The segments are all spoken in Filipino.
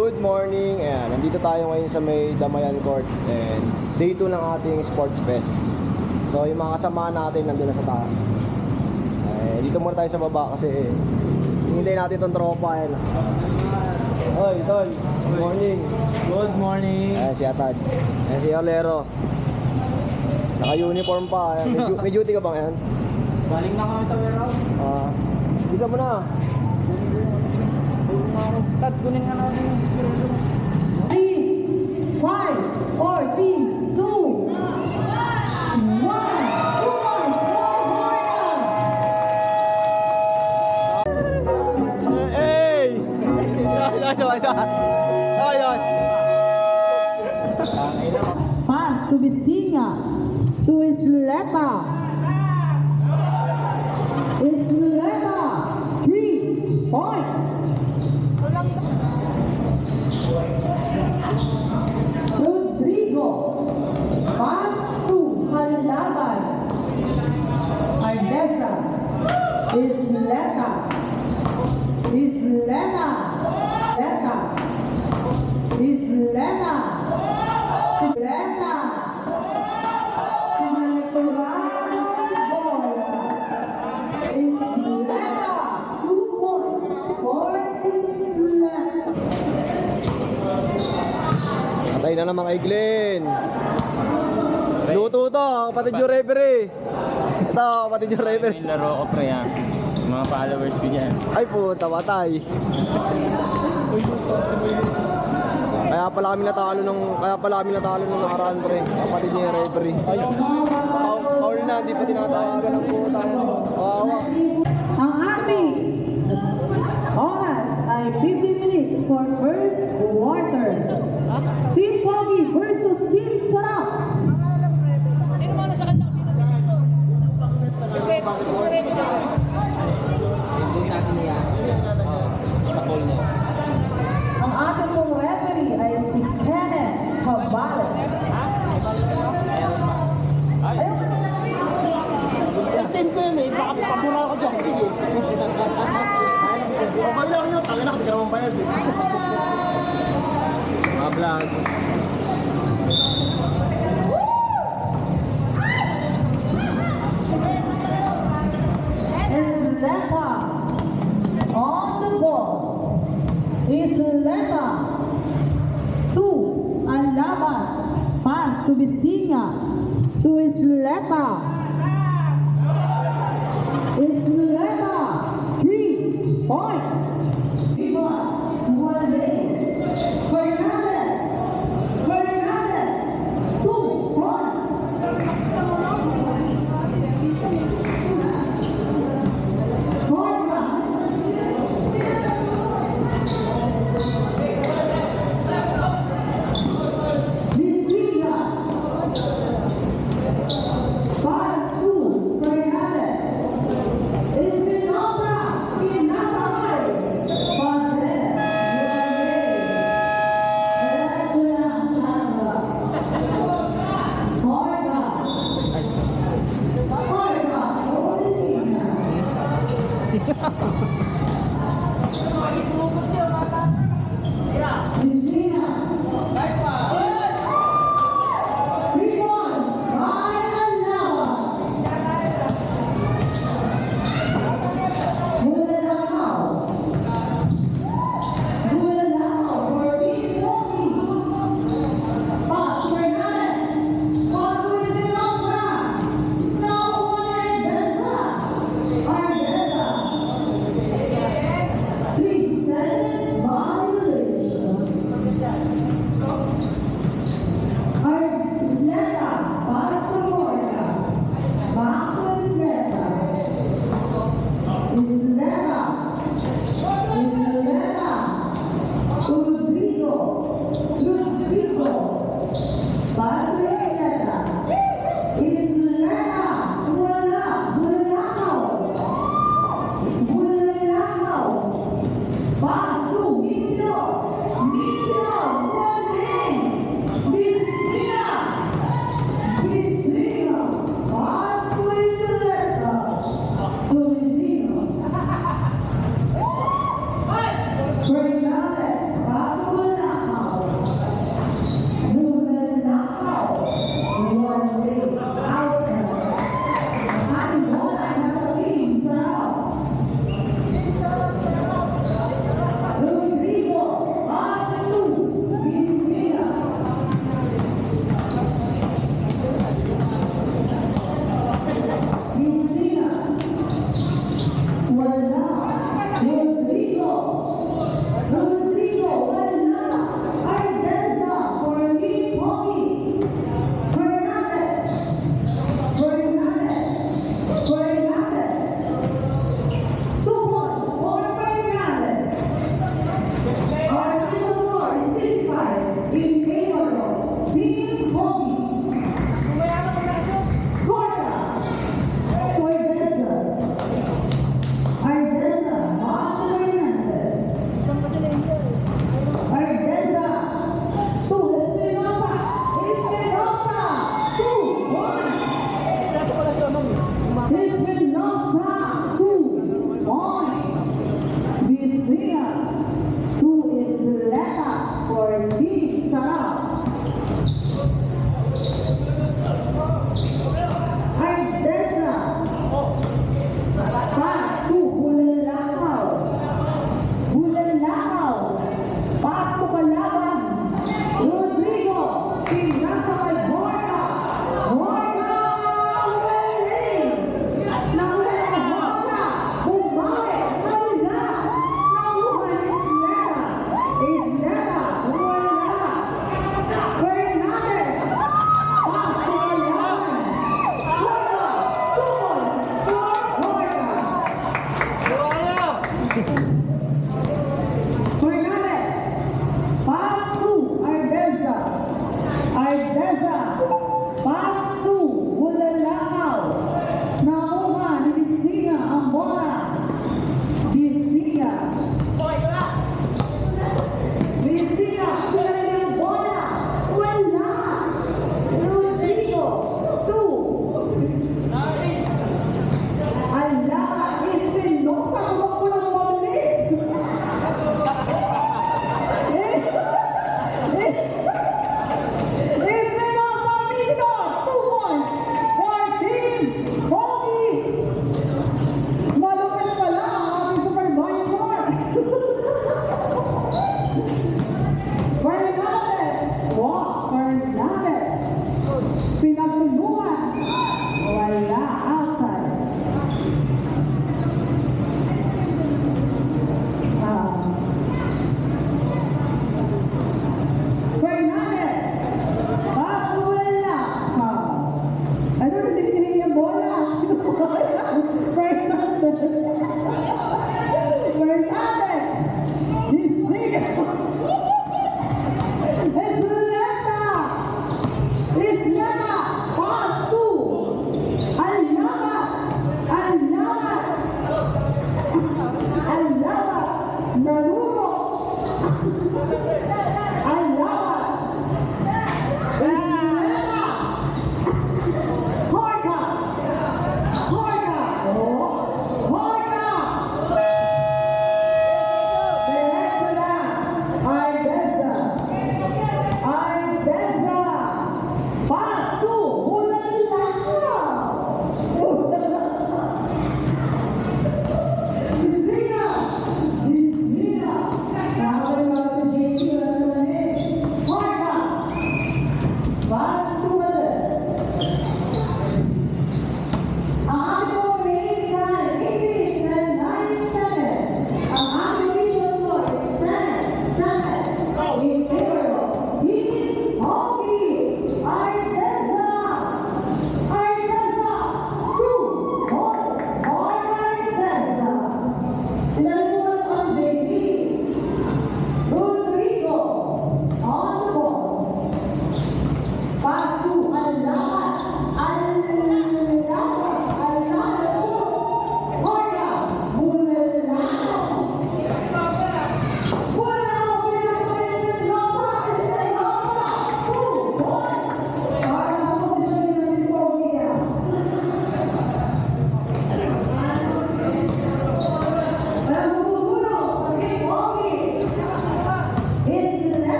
Good morning. Ayan, nandito tayo ngayon sa may Damayan Court and day 2 ng ating sports fest. So yung mga kasama natin nandun na sa taas. Dito muna tayo sa baba kasi hinintay natin itong tropa. Ayan. Hoy, tol. Good morning. Good morning. Ayan si Atad. Ayan si Olero. Naka-uniform pa. Ayan. May duty ka bang yan? Galing na kami sa warehouse. Bisa mo na. Kat, kunin nga natin yung 3, 5, 4, 3, 2, 1. Hey! Pass to Vitinha, to Isleta. Isleta, 3 points. Rodrigo, pass to Halaban. Ardesa, Isleta. Isleta, Leta. Isleta. Isleta. Patay na naman kay Glenn. Luto to, kapatid yung referee. Ito, kapatid yung referee. Yung laro ko pre ha. Mga followers ko dyan. Ay puta, patay. Kaya pala kami natalo nung nakaraan pre. Kapatid niya yung referee. Foul na, di pa tinatawagan ng puta. Kawawa. Ang ating oras ay 50 minutes for first quarter. Team Pogi versus Team Sarap. Ang ating pong referee ay si Kenneth Cabales. Team ko yun eh, baka pabula ako dyan. Okay lang yun, tangin na, hindi ka naman bayad eh. Mga vlog. Isleta on the ball. Isleta to Alaban. Pass to Vitinha. To Isleta. Isleta. 3 points. Viva Fernandez. Fernandez. 2 points. Fernandez. Espinosa.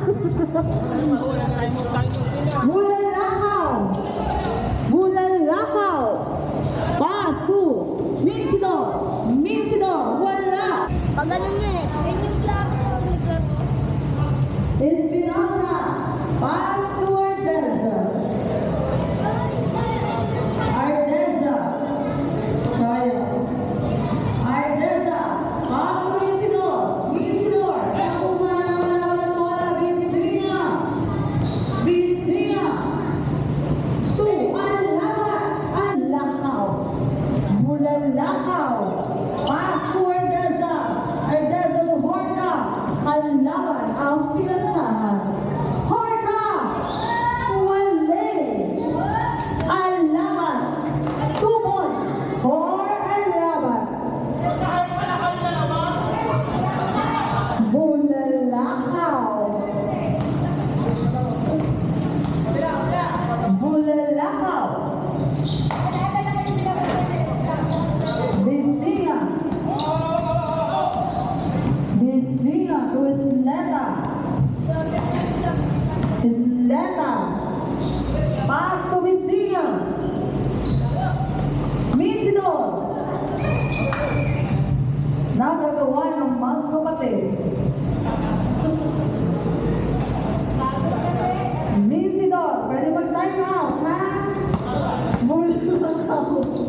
Bulalakaw. Bulalakaw. Pass to Minsidor. Minsidor, wala. Pag ganun yun eh. Yun yung plano. Espinosa. Pass to Ardeza. Ardeza. Kaya. Ardeza. Pass to Minsidor. Minsidor. Kumana ng bola. Bisina. Bisina. To Alawan. Alakaw. Bulalakaw. Pass to Ardeza. Ardeza to Horta. Alawan ang pinasahan. Horta. Wale. Alawan. 2 points for Alawan. Bulalakaw. Bulalakaw. Bisinga. Bisinga to Isleta. Isleta. Pass to Bisinga. Minsidor. Nagagawa ng magkapatid. Minsidor, pwede mag-time out, ha? Bulalakaw.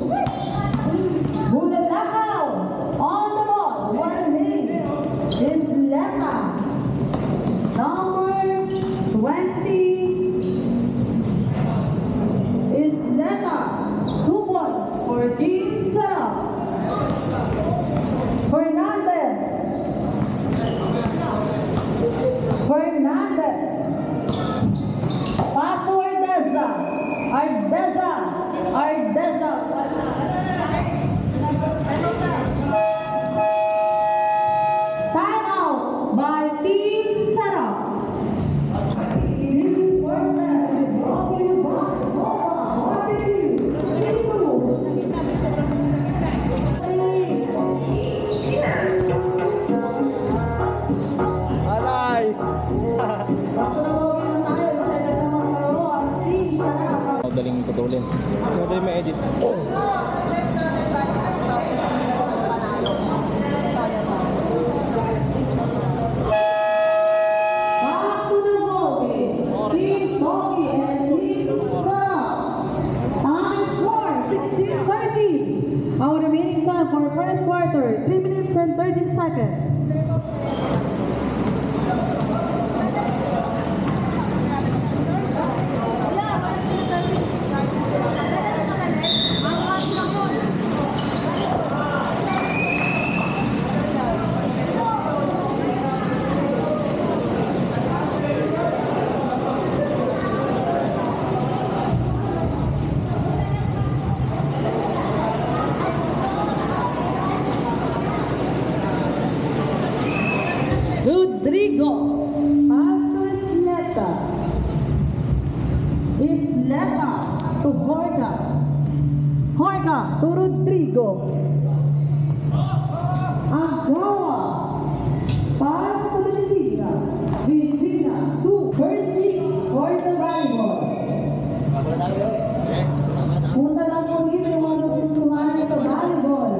Bulalakaw. On the ball. Warning. Isleta. Number 20. Isleta. 2 points for Team Sarap. Fernandez. Fernandez. Pass to Ardeza. Ardeza. Ardeza. Time out by Team Sarap. This is for them. It is brought to you by Alay! Madaling putulin. Madaling ma-edit. Back to the ball game. Team Bogey and Team Sarap. Time for 16:30. Our remaining time for first quarter, 3 minutes and 13 seconds. Rodrigo. Pass to Isleta. Isleta to Horta. Horta to Rodrigo. Agawa. Pass to Vicina. Vicina to Percy for the volleyball. Punta lang po dito yung mga gustuhan sa volleyball.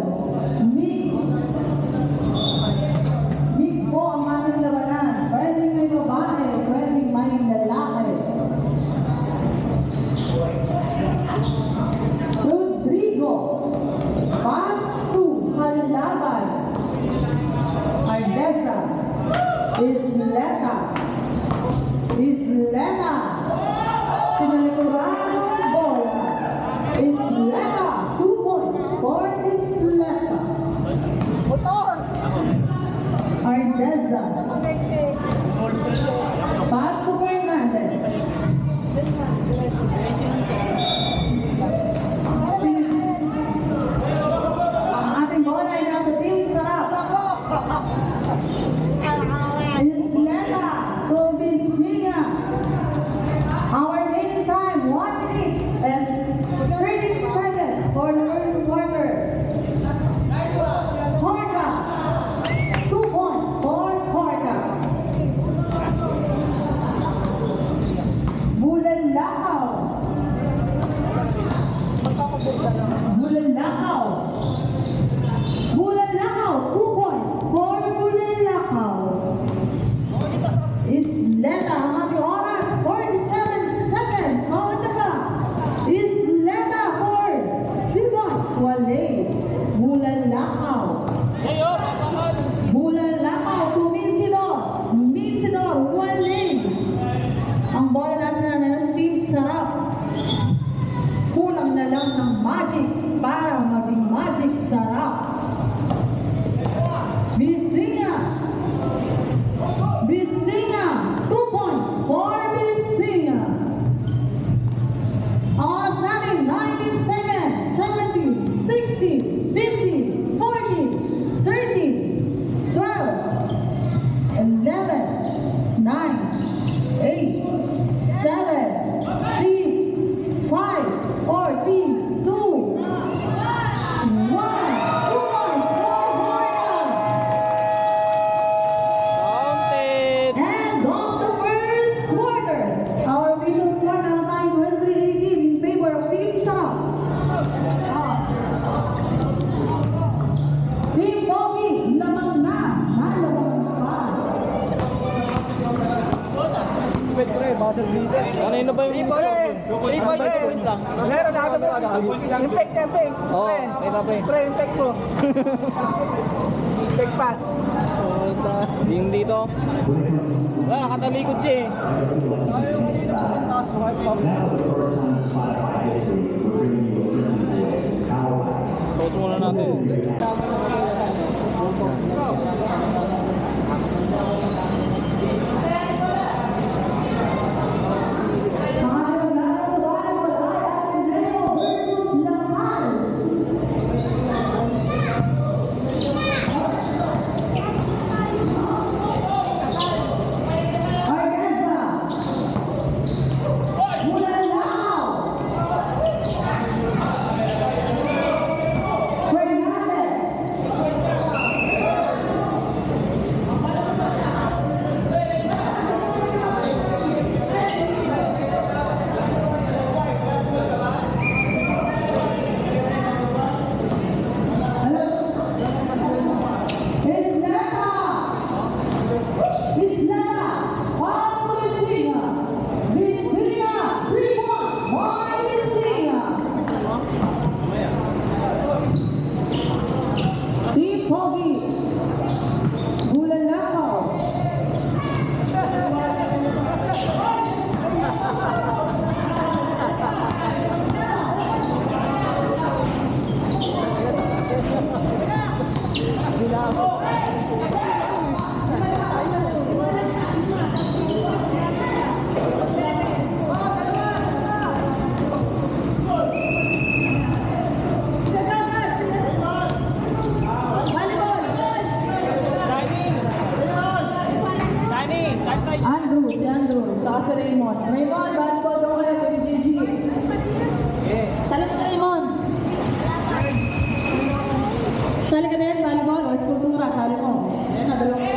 Mix po ang ating labanan. Pwedeng may babae, pwedeng may lalaki. Rodrigo. Pass Helmet pre, buzzer beater. Kanino ba yung 3 points lang. Meron na agad yung peg. Oo, kaya pre. Pre, yung peg mo. Peg pass. Yung dito? Wala, nakatalikod siya eh. Pause muna natin. Team Pogi, Bulalakaw. Andrew, si Andrew, saka si Raymond. Raymond, volleyball daw kayo kay Gigi. Sali ka Raymond. Sali ka din, volleyball o eskultura, sali mo. Yan na, dalawang